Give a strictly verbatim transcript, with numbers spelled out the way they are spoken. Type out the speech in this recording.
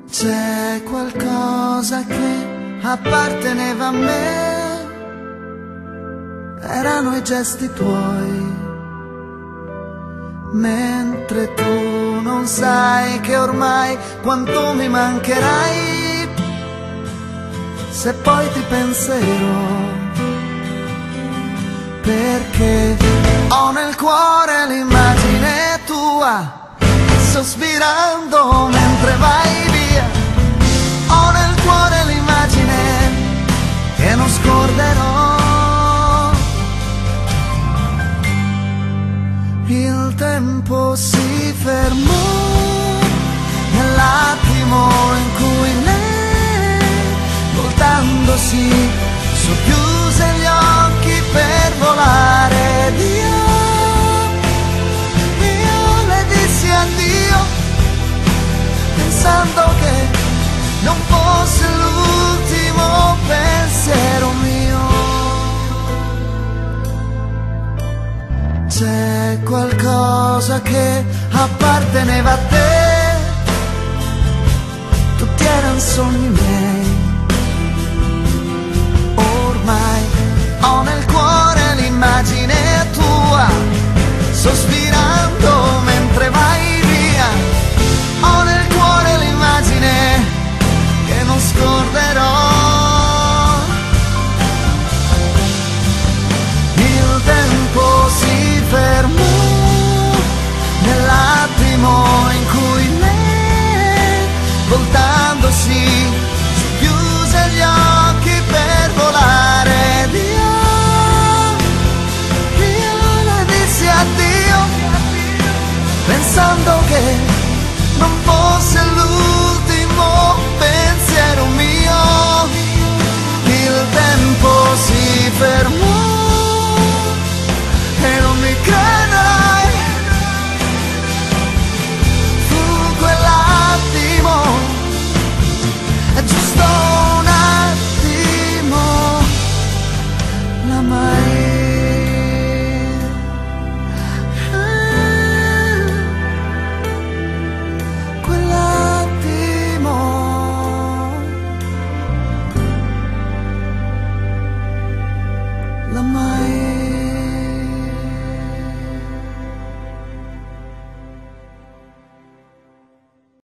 C'è qualcosa che apparteneva a me, erano i gesti tuoi, mentre tu non sai che ormai quanto mi mancherai, se poi ti penserò, perché ho nel cuore l'immagine tua, sospirando mentre vai via. Ho nel cuore l'immagine che non scorderò. Il tempo si fermò nell'attimo in cui lei, voltandosi, socchiuse gli occhi per volare via. Io le dissi addio, pensando che non fosse l'ultimo pensiero mio. C'è qualcosa che apparteneva a te, tutti erano sogni miei. Ormai ho nel cuore l'immagine tua, sospirando mentre vai.